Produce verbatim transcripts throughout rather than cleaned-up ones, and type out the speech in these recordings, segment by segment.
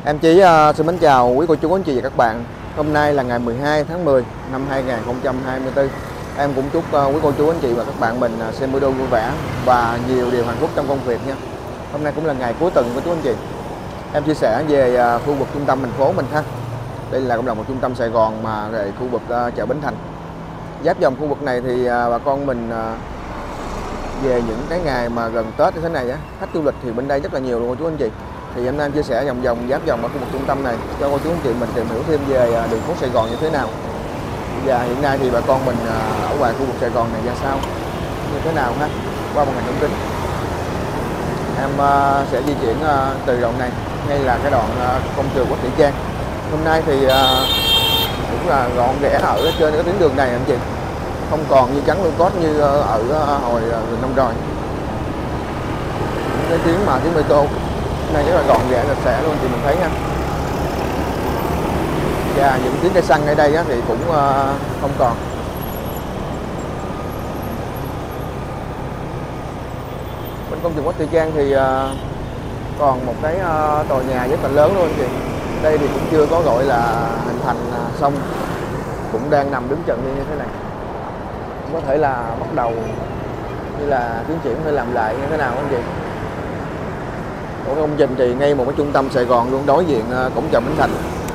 Em Chí uh, xin mến chào quý cô chú anh chị và các bạn. Hôm nay là ngày mười hai tháng mười năm hai nghìn không trăm hai mươi tư. Em cũng chúc uh, quý cô chú anh chị và các bạn mình uh, xem video vui vẻ và nhiều điều hạnh phúc trong công việc nha. Hôm nay cũng là ngày cuối tuần của chú anh chị. Em chia sẻ về uh, khu vực trung tâm thành phố mình ha. Đây là cũng là một trung tâm Sài Gòn mà về khu vực uh, chợ Bến Thành. Giáp dòng khu vực này thì uh, bà con mình uh, về những cái ngày mà gần Tết như thế này á, khách du lịch thì bên đây rất là nhiều luôn cô chú anh chị. Thì em đang chia sẻ vòng vòng giáp vòng ở khu vực trung tâm này cho cô chú anh chị mình tìm hiểu thêm về đường phố Sài Gòn như thế nào. Và hiện nay thì bà con mình ở ngoài khu vực Sài Gòn này ra sao, như thế nào ha, qua một ngày ống kính. Em sẽ di chuyển từ đoạn này ngay là cái đoạn công trường Quốc Tử Giám. Hôm nay thì cũng là gọn ghẽ ở trên cái tuyến đường này anh chị, không còn như trắng lưu cốt như ở hồi gần năm rồi. Cái tuyến mà tuyến metro này rất là gọn gàng sạch sẽ luôn thì mình thấy nha. Và những tuyến cây xăng ở đây á, thì cũng uh, không còn. Bên công trường Quốc Tử Giám thì uh, còn một cái uh, tòa nhà rất là lớn luôn chị. Đây thì cũng chưa có gọi là hình thành uh, xong, cũng đang nằm đứng trận như thế này. Có thể là bắt đầu như là tiến triển hay làm lại như thế nào anh chị. Của công trình thì ngay một cái trung tâm Sài Gòn luôn, đối diện cổng chợ Bến Thành.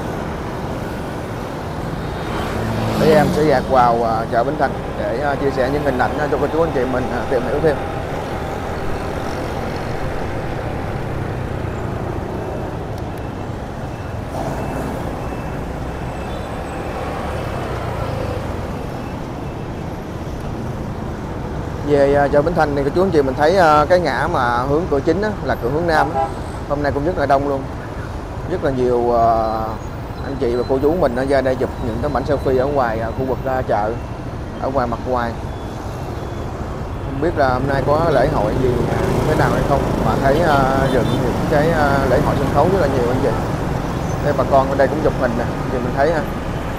Để em sẽ dạt vào chợ Bến Thành để chia sẻ những hình ảnh cho cô chú anh chị mình tìm hiểu thêm. Về chợ Bến Thành thì cô chú anh chị mình thấy cái ngã mà hướng cửa chính á, là cửa hướng Nam á. Hôm nay cũng rất là đông luôn, rất là nhiều uh, anh chị và cô chú mình ở ra đây chụp những tấm ảnh selfie ở ngoài uh, khu vực uh, chợ, ở ngoài mặt ngoài. Không biết là hôm nay có lễ hội gì uh, thế nào hay không, mà thấy uh, dựng những cái uh, lễ hội sân khấu rất là nhiều anh chị. Đây bà con ở đây cũng chụp hình nè, thì mình thấy ha.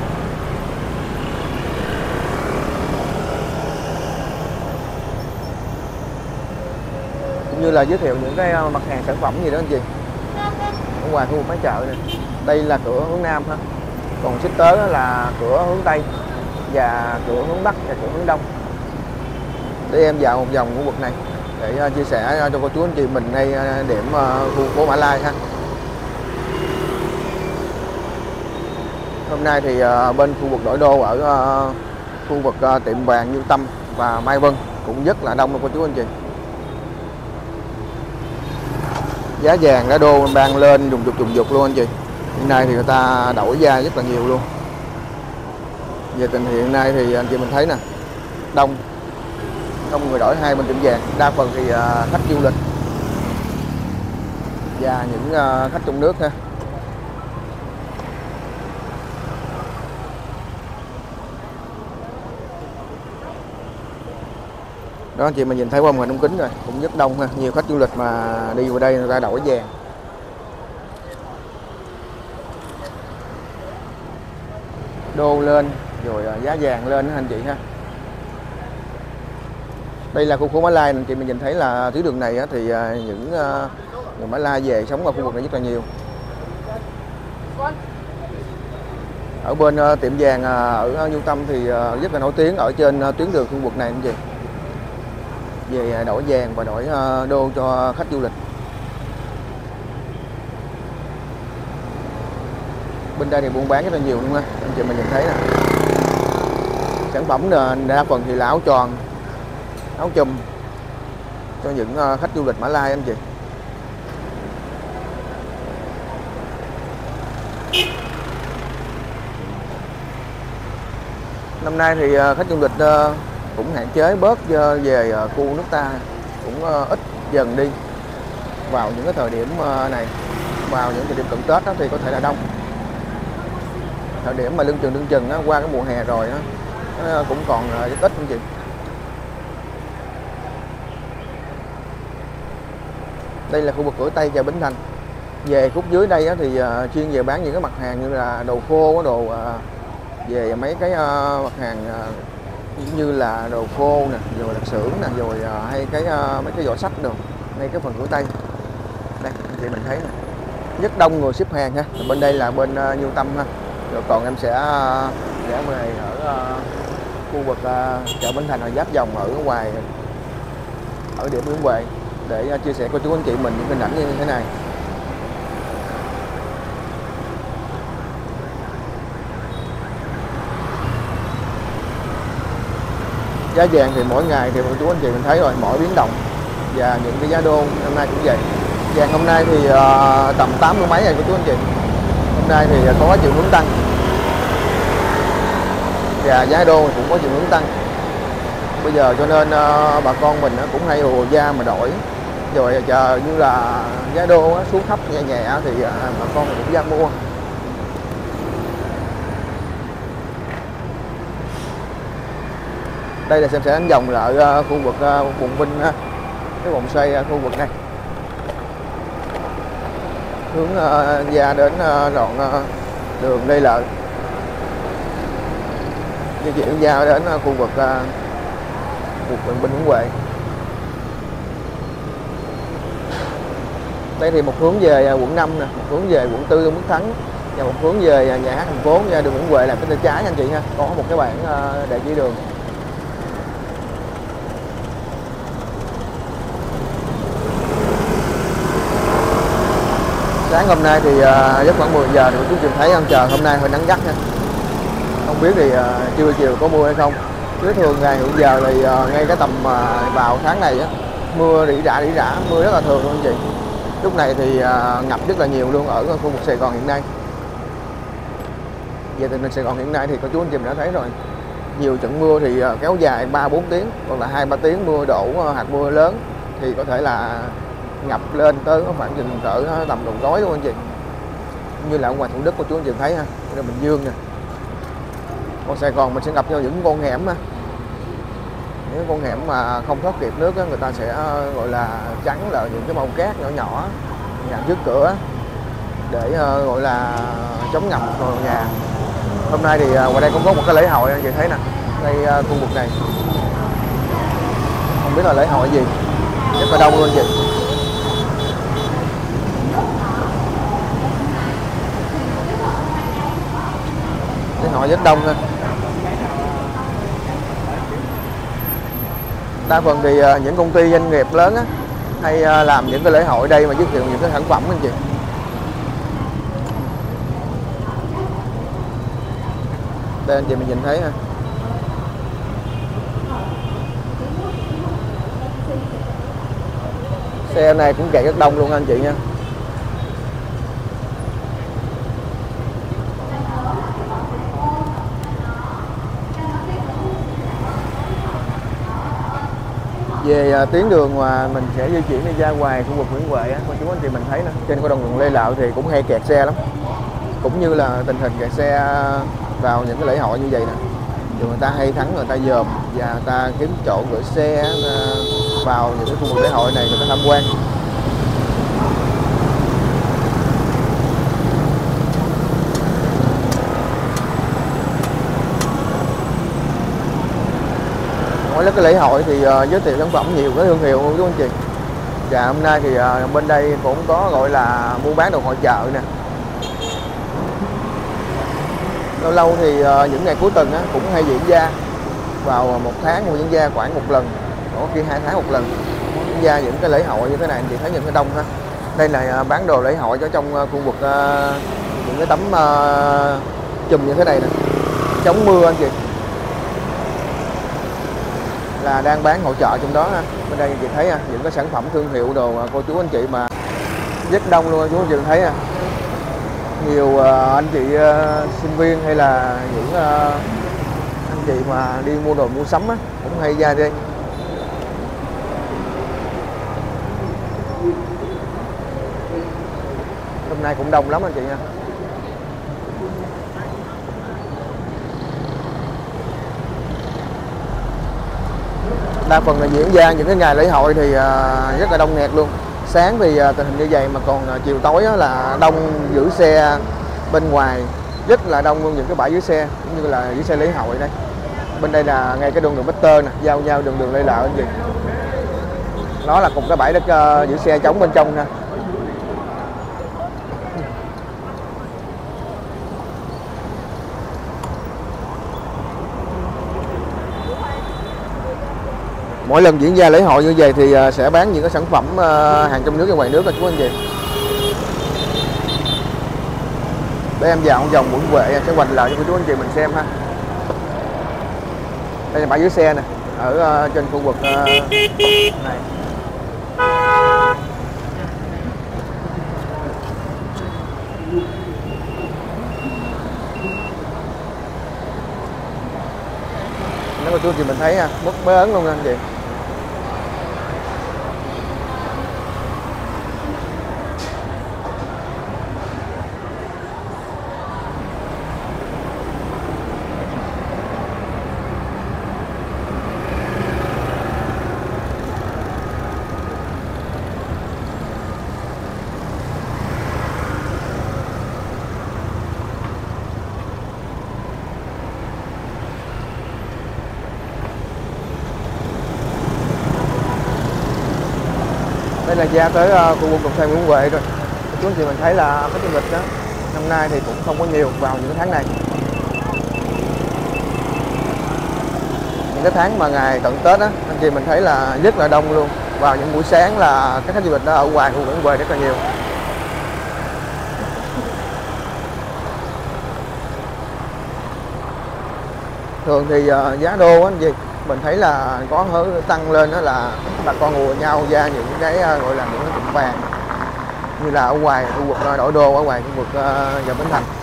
Như là giới thiệu những cái mặt hàng sản phẩm gì đó anh chị ở ngoài khu vực máy chợ này. Đây là cửa hướng Nam ha, còn xích tới là cửa hướng Tây và cửa hướng Bắc và cửa hướng Đông. Để em vào một vòng khu vực này để chia sẻ cho cô chú anh chị mình ngay điểm khu phố Mã Lai ha. Hôm nay thì bên khu vực Đổi Đô ở khu vực tiệm vàng Như Tâm và Mai Vân cũng rất là đông luôn cô chú anh chị. Giá vàng đã đô đang lên dùng dục dùng dục luôn anh chị. Hiện nay thì người ta đổi giá rất là nhiều luôn. Về tình hiện nay thì anh chị mình thấy nè, đông đông người đổi hai bên tiệm vàng, đa phần thì khách du lịch và những khách trong nước ha. Đó anh chị mình nhìn thấy qua màn hình ống kính rồi, cũng rất đông ha, nhiều khách du lịch mà đi vào đây người ta đổi vàng. Đô lên rồi giá vàng lên anh chị ha. Đây là khu phố Mã Lai anh chị mình nhìn thấy là tuyến đường này thì những người Mã Lai về sống ở khu vực này rất là nhiều. Ở bên tiệm vàng ở Như Tâm thì rất là nổi tiếng ở trên tuyến đường khu vực này anh chị, về đổi vàng và đổi đô cho khách du lịch. Bên đây thì buôn bán rất là nhiều luôn ha, anh chị mình nhìn thấy nè. Sản phẩm đa phần thì là áo tròn, áo chùm cho những khách du lịch Mã Lai anh chị. Năm nay thì khách du lịch cũng hạn chế bớt về khu nước ta, cũng ít dần đi vào những cái thời điểm này. Vào những thời điểm cận Tết đó thì có thể là đông. Thời điểm mà lưng chừng lưng chừng đó, qua cái mùa hè rồi đó, nó cũng còn rất ít anh chị. Đây là khu vực cửa Tây chợ Bến Thành. Về khúc dưới đây đó thì chuyên về bán những cái mặt hàng như là đồ khô, đồ về mấy cái mặt hàng như là đồ khô nè, rồi lạp xưởng nè, rồi hay cái mấy cái giỏ sách đồ ngay cái phần cửa Tây. Đây anh chị mình thấy nè, rất đông người xếp hàng ha. Bên đây là bên uh, Như Tâm ha. Rồi còn em sẽ uh, rẽ về ở uh, khu vực uh, chợ Bến Thành và giáp vòng ở ngoài ở điểm Nguyễn Huệ để uh, chia sẻ cô chú anh chị mình những hình ảnh như thế này. Giá vàng thì mỗi ngày thì cô chú anh chị mình thấy rồi, mỗi biến động, và những cái giá đô hôm nay cũng vậy. Vàng hôm nay thì uh, tầm tám mươi mấy rồi cô chú anh chị. Hôm nay thì có chiều hướng tăng, và giá đô cũng có chiều hướng tăng. Bây giờ cho nên uh, bà con mình cũng hay hồ da mà đổi, rồi chờ như là giá đô xuống thấp nhẹ nhẹ thì uh, bà con mình cũng ra mua. Đây là xem sẽ đánh vòng lại uh, khu vực uh, vùng Vinh, uh, cái vòng xoay uh, khu vực này, hướng uh, ra đến uh, đoạn uh, đường Lê Lợi, di chuyển ra đến uh, khu vực uh, khu vực Bình Nguyễn Huệ. Đây thì một hướng về uh, quận năm nè, một hướng về quận tư Tôn Đức Thắng, và một hướng về uh, nhà hát thành phố ra đường Nguyễn Huệ là bên tay trái anh chị ha, có một cái bảng uh, để chỉ đường. Sáng hôm nay thì giấc uh, khoảng mười giờ thì chúng tôi thấy ăn trời hôm nay hơi nắng gắt nha. Không biết thì uh, trưa chiều có mưa hay không. Chứ thường ngày hiện giờ thì uh, ngay cái tầm uh, vào tháng này á, mưa rỉ rả rỉ rả, mưa rất là thường luôn anh chị. Lúc này thì uh, ngập rất là nhiều luôn ở khu vực Sài Gòn hiện nay. Về tình hình Sài Gòn hiện nay thì cô chú anh chị đã thấy rồi. Nhiều trận mưa thì uh, kéo dài ba bốn tiếng, hoặc là hai ba tiếng mưa đổ uh, hạt mưa lớn thì có thể là ngập lên tới khoảng chừng cỡ tầm đầu gối luôn anh chị. Như là ở ngoài Thủ Đức của chú anh chị thấy ha, đây là Bình Dương nè. Còn Sài Gòn mình sẽ ngập cho những con hẻm á, những con hẻm mà không thoát kịp nước á, người ta sẽ gọi là trắng là những cái màu cát nhỏ nhỏ nhà trước cửa để gọi là chống ngập vào nhà. Hôm nay thì ngoài đây cũng có một cái lễ hội anh chị thấy nè, đây khu vực này không biết là lễ hội gì, rất là đông luôn anh chị. Lễ hội rất đông ha. Đa phần thì những công ty doanh nghiệp lớn á, hay làm những cái lễ hội đây mà giới thiệu những cái sản phẩm anh chị. Đây anh chị mình nhìn thấy ha. Xe này cũng kẹt rất đông luôn anh chị nha. Về tuyến đường mà mình sẽ di chuyển đi ra ngoài khu vực Nguyễn Huệ á, cô chú anh chị mình thấy nè, trên con đường Lê Lợi thì cũng hay kẹt xe lắm, cũng như là tình hình kẹt xe vào những cái lễ hội như vậy nè. Thì người ta hay thắng, người ta dòm và người ta kiếm chỗ gửi xe vào những cái khu vực lễ hội này người ta tham quan. Mỗi cái lễ hội thì uh, giới thiệu sản phẩm nhiều cái thương hiệu của chú anh chị. Và hôm nay thì uh, bên đây cũng có gọi là mua bán đồ hội chợ nè. Lâu lâu thì uh, những ngày cuối tuần á, cũng hay diễn ra vào một tháng cũng diễn ra khoảng một lần, có khi hai tháng một lần diễn ra những cái lễ hội như thế này. Anh chị thấy những cái đông ha. Đây là uh, bán đồ lễ hội ở trong uh, khu vực uh, những cái tấm uh, chùm như thế này nè, chống mưa anh chị, là đang bán hỗ trợ trong đó ha. Bên đây chị thấy ha, những cái sản phẩm thương hiệu đồ cô chú anh chị mà rất đông luôn, chú anh chị thấy ha. Nhiều uh, anh chị uh, sinh viên hay là những uh, anh chị mà đi mua đồ mua sắm á, cũng hay ra đây. Hôm nay cũng đông lắm anh chị nha. Đa phần là diễn ra những cái ngày lễ hội thì rất là đông nghẹt luôn. Sáng thì tình hình như vậy mà còn chiều tối là đông giữ xe bên ngoài, rất là đông luôn những cái bãi giữ xe cũng như là giữ xe lễ hội đây. Bên đây là ngay cái đường đường Bách Tơ nè, giao nhau đường đường Lê Lợi anh chị. Nó là cùng cái bãi đất uh, giữ xe trống bên trong nè. Mỗi lần diễn ra lễ hội như vậy thì sẽ bán những cái sản phẩm hàng trong nước và ngoài nước đó chú anh chị. Để em vào vòng Nguyễn Huệ sẽ hoành lại cho chú anh chị mình xem ha. Đây là bãi dưới xe nè, ở trên khu vực này. Nếu mà chú anh chị mình thấy ha, mất bế ấn luôn anh chị. Đây là ra tới uh, khu vực Đồng Xoài Nguyễn Huệ rồi. Chú anh chị mình thấy là khách du lịch đó năm nay thì cũng không có nhiều vào những cái tháng này. Những cái tháng mà ngày cận Tết á, anh chị mình thấy là rất là đông luôn. Vào những buổi sáng là các khách du lịch đó ở ngoài khu vực Nguyễn Huệ rất là nhiều. Thường thì uh, giá đô á anh chị mình thấy là có hơi tăng lên, đó là bà con ùa nhau ra những cái gọi là những cái tiệm vàng như là ở ngoài khu vực Đổi Đô, ở ngoài khu vực giờ Bến Thành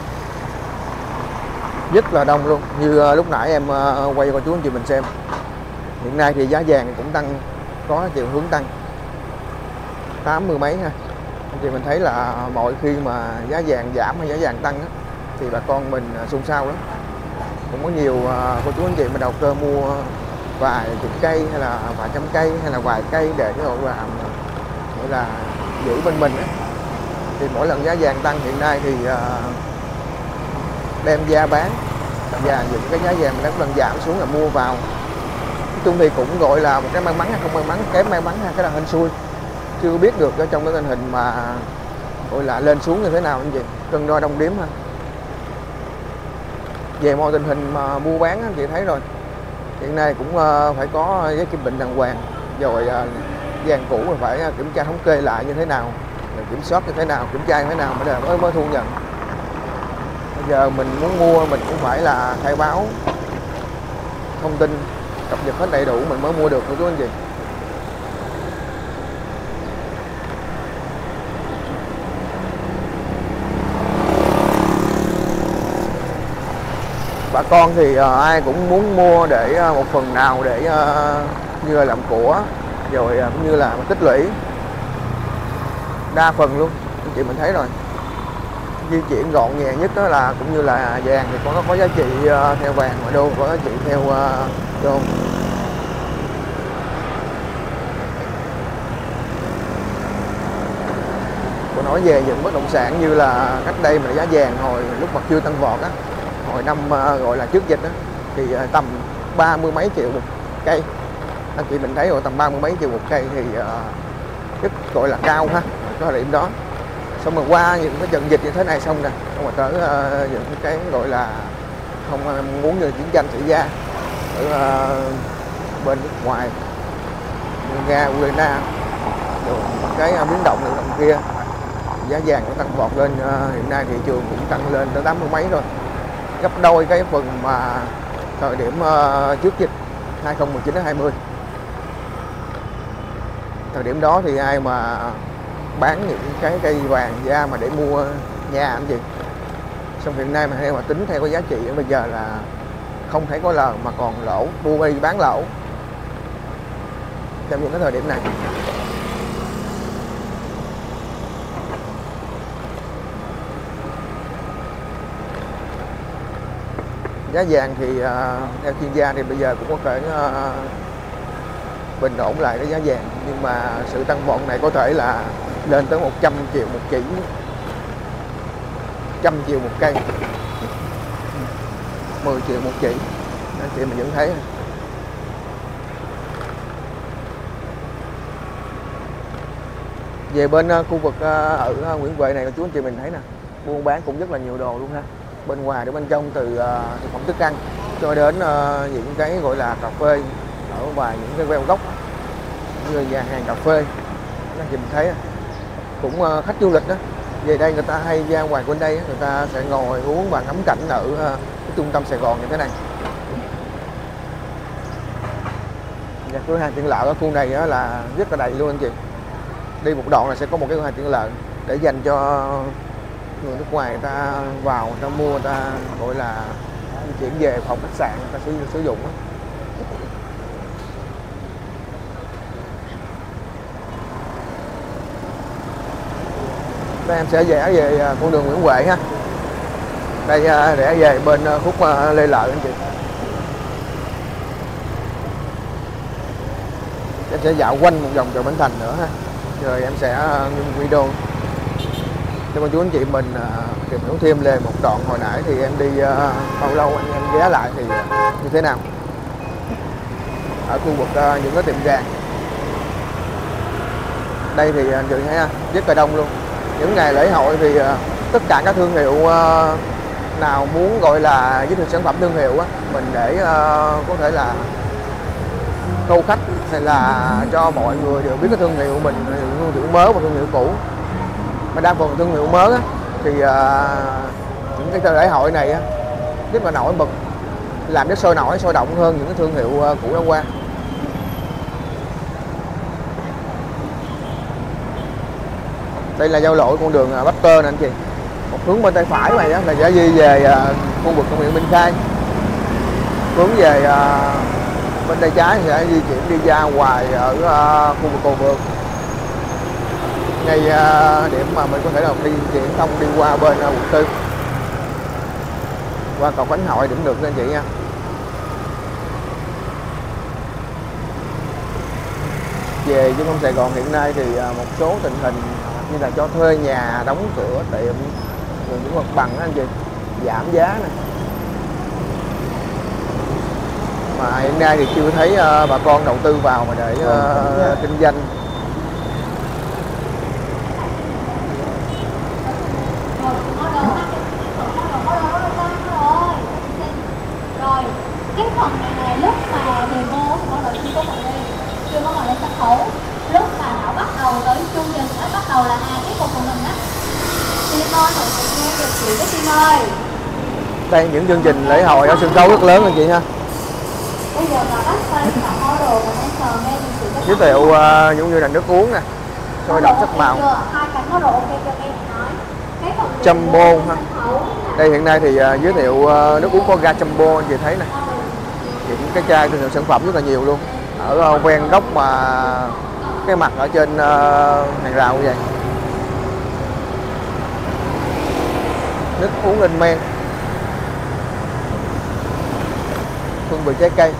rất là đông luôn. Như lúc nãy em quay cho chú anh chị mình xem, hiện nay thì giá vàng cũng tăng, có chiều hướng tăng tám mươi mấy ha. Anh chị mình thấy là mỗi khi mà giá vàng giảm hay giá vàng tăng đó, thì bà con mình xôn xao lắm. Cũng có nhiều cô chú anh chị mà đầu cơ mua vài chục cây hay là vài trăm cây hay là vài cây để cái gọi là gọi là giữ bên mình ấy. Thì mỗi lần giá vàng tăng hiện nay thì đem ra bán, và những cái giá vàng mình lần giảm xuống là mua vào. Nói chung thì cũng gọi là một cái may mắn hay không may mắn, kém may mắn ha, cái là hên xui, chưa biết được ở trong cái tình hình mà gọi là lên xuống như thế nào anh chị, cân đo đong đếm ha. Về mọi tình hình mà mua bán anh chị thấy rồi, hiện nay cũng phải có giấy kiểm định đàng hoàng, rồi vàng cũ phải kiểm tra thống kê lại như thế nào, kiểm soát như thế nào, kiểm tra như thế nào mới mới mới thu nhận. Bây giờ mình muốn mua mình cũng phải là khai báo thông tin, cập nhật hết đầy đủ mình mới mua được của chú anh chị. Bà con thì uh, ai cũng muốn mua để uh, một phần nào để uh, như là làm của, rồi uh, cũng như là tích lũy. Đa phần luôn anh chị mình thấy rồi, di chuyển gọn nhẹ nhất đó là cũng như là vàng thì có có giá trị uh, theo vàng, mà đô có giá trị theo uh, đô. Còn nói về những bất động sản như là cách đây mà giá vàng hồi lúc mà chưa tăng vọt á, hồi năm uh, gọi là trước dịch đó, thì uh, tầm ba mươi mấy triệu một cây. Anh chị mình thấy rồi, tầm ba mươi mấy triệu một cây thì uh, rất gọi là cao ha, cái thời điểm đó. Xong rồi qua những cái trận dịch như thế này xong nè, xong rồi tới uh, những cái gọi là không uh, muốn như chiến tranh xảy ra ở uh, bên nước ngoài, Nga, Ukraine, rồi cái uh, biến động này động kia, giá vàng nó tăng vọt lên. Uh, hiện nay thị trường cũng tăng lên tới tám mươi mấy rồi, gấp đôi cái phần mà thời điểm uh, trước dịch hai không một chín đến hai mươi. Thời điểm đó thì ai mà bán những cái cây vàng ra mà để mua nhà anh chị, xong hiện nay mà theo mà tính theo cái giá trị bây giờ là không thể có lời mà còn lỗ, mua đi bán lỗ trong những cái thời điểm này. Giá vàng thì uh, theo chuyên gia thì bây giờ cũng có thể uh, bình ổn lại cái giá vàng, nhưng mà sự tăng vọt này có thể là lên tới một trăm triệu một chỉ, một trăm triệu một cây, mười triệu một chỉ, anh chị mình vẫn thấy. Về bên uh, khu vực uh, ở uh, Nguyễn Huệ này chú anh chị mình thấy nè, buôn bán cũng rất là nhiều đồ luôn ha, bên ngoài đến bên trong, từ uh, thực phẩm thức ăn cho đến uh, những cái gọi là cà phê ở vài những cái queo gốc như nhà hàng cà phê. Anh chị mình thấy cũng khách du lịch đó về đây người ta hay ra ngoài bên đây người ta sẽ ngồi uống và ngắm cảnh ở cái trung tâm Sài Gòn như thế này. Và cửa hàng tiện lợi ở khu này là rất là đầy luôn anh chị. Đi một đoạn là sẽ có một cái cửa hàng tiện lợi để dành cho người nước ngoài người ta vào người ta mua, người ta gọi là chuyển về phòng khách sạn người ta sử, sử dụng đó. Đây em sẽ rẽ về con đường Nguyễn Huệ ha. Đây rẽ về bên khúc Lê Lợi anh chị. Em sẽ dạo quanh một vòng chợ Bến Thành nữa ha. Rồi em sẽ ngưng video cho cô chú anh chị mình tìm hiểu thêm về một đoạn hồi nãy thì em đi bao lâu anh em ghé lại thì như thế nào. Ở khu vực những cái tiệm vàng. Đây thì anh chị thấy rất là đông luôn. Những ngày lễ hội thì tất cả các thương hiệu nào muốn gọi là giới thiệu sản phẩm thương hiệu á, mình để có thể là câu khách hay là cho mọi người đều biết cái thương hiệu mình, thương hiệu mới và thương hiệu cũ. Mà đa phần thương hiệu mới á, thì những cái lễ hội này á, rất là nổi bật, làm rất sôi nổi, sôi động hơn những cái thương hiệu cũ đã qua. Đây là giao lộ con đường Bách Tơ nè anh chị. Một hướng bên tay phải này là sẽ đi về khu vực công viên Minh Khai. Hướng về bên tay trái sẽ di chuyển đi ra ngoài ở khu vực Cầu Vượt. Ngay điểm mà mình có thể là đi chuyển thông đi qua bên quận tư. Qua cầu Khánh Hội điểm được anh chị nha. Về trung tâm Sài Gòn hiện nay thì một số tình hình như là cho thuê nhà, đóng cửa tiệm, rồi những mặt bằng anh chị giảm giá nè. Mà hiện nay thì chưa thấy uh, bà con đầu tư vào mà để uh, kinh doanh. Rồi cái phần này là lúc mà người mua thì mọi người chưa có phần đi, chưa có ngồi lên sân khấu. Lúc mà họ bắt đầu tới chung dừng nó bắt đầu là à cái phần của mình á. Tim ơi, mọi người nghe được chị cái Tim ơi. Đây những chương trình lễ hội ở sân khấu rất lớn anh chị ha. Bây giờ mà bắt quay cả model và dancer nghe chị cái giới thiệu uh, giống như là nước uống nè, sôi động sắc màu. Hai cánh model ok cho em nói. Cái phần Jumbo ha. Đây hiện nay thì uh, giới thiệu uh, nước uống có ga Jumbo anh chị thấy nè. Những cái chai thương hiệu sản phẩm rất là nhiều luôn. Ở uh, ven góc mà cái mặt ở trên uh, hàng rào như vậy. Nước uống lên men, hương vị trái cây,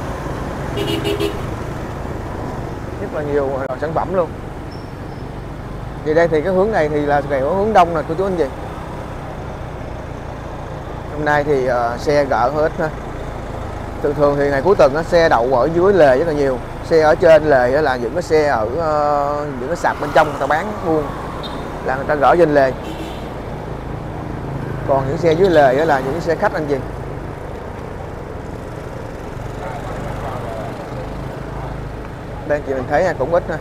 rất là nhiều loại sản phẩm luôn. Vì đây thì cái hướng này thì là kiểu hướng đông nè cô chú anh chị. Hôm nay thì uh, xe gỡ hết ha. Thường thường thì ngày cuối tuần á, xe đậu ở dưới lề rất là nhiều. Xe ở trên lề là những cái xe ở uh, những cái sạp bên trong người ta bán buôn là người ta gỡ trên lề. Còn những xe dưới lề là những xe khách anh chị. Đây chị mình thấy cũng ít ha.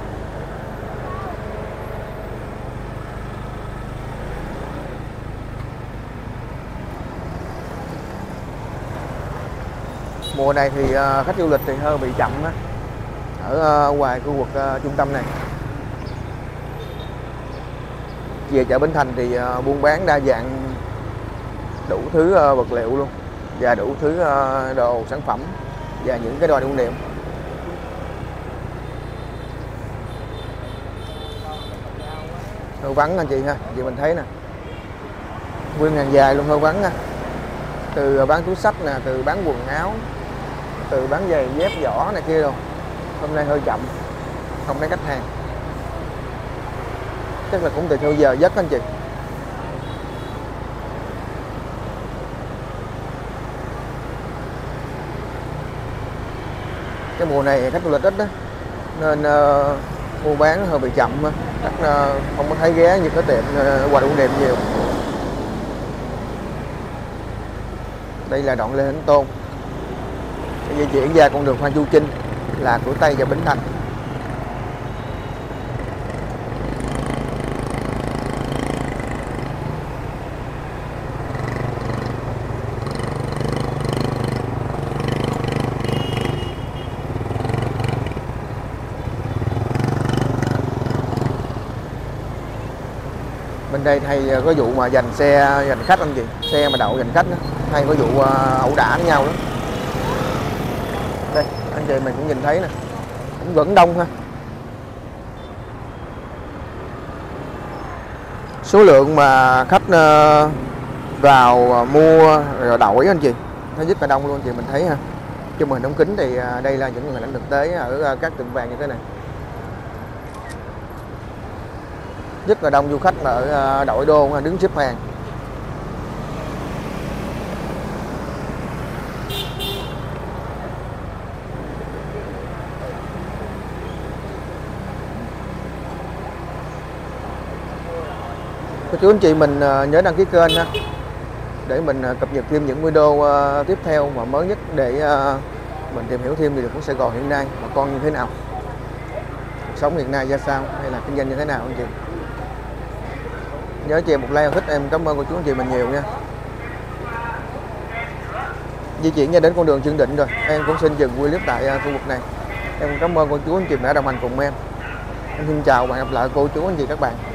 Mùa này thì khách du lịch thì hơi bị chậm á. Ở ngoài khu vực trung tâm này. Về chợ Bến Thành thì buôn bán đa dạng, đủ thứ vật liệu luôn và đủ thứ đồ sản phẩm và những cái đồ lưu niệm. Hơi vắng anh chị ha, chị mình thấy nè, nguyên hàng dài luôn, hơi vắng nè. Từ bán túi xách nè, từ bán quần áo, từ bán giày dép giỏ này kia luôn. Hôm nay hơi chậm, không thấy khách hàng. Chắc là cũng tùy theo giờ giấc anh chị. Cái mùa này khách du lịch ít đó, nên uh, mua bán hơi bị chậm, khách uh, không có thấy ghé những cái tiệm uh, quà lưu niệm nhiều. Đây là đoạn Lê Thánh Tôn, di chuyển ra con đường Phan Chu Trinh. là cửa Tây và Bến Thành. Bên đây hay có vụ mà dành xe dành khách anh chị, xe mà đậu dành khách đó. Hay có vụ ẩu đả với nhau đó. Đây anh chị mình cũng nhìn thấy nè, cũng vẫn đông ha. Số lượng mà khách vào mua rồi đổi anh chị nó rất là đông luôn anh chị, mình thấy ha. Trong màn hình ống kính thì đây là những hình ảnh thực tế ở các tiệm vàng như thế này. Rất là đông du khách mà ở Đội Đô đứng xếp hàng. Cô chú anh chị mình nhớ đăng ký kênh ha, để mình cập nhật thêm những video tiếp theo mà mới nhất, để mình tìm hiểu thêm về cuộc Sài Gòn hiện nay bà con như thế nào, cuộc sống hiện nay ra sao, hay là kinh doanh như thế nào anh chị. Nhớ cho em một like thích, em cảm ơn cô chú anh chị mình nhiều nha. Di chuyển nha đến con đường Trương Định rồi, em cũng xin dừng clip tại khu vực này. Em cảm ơn cô chú anh chị đã đồng hành cùng em. Em xin chào và hẹn gặp lại cô chú anh chị các bạn.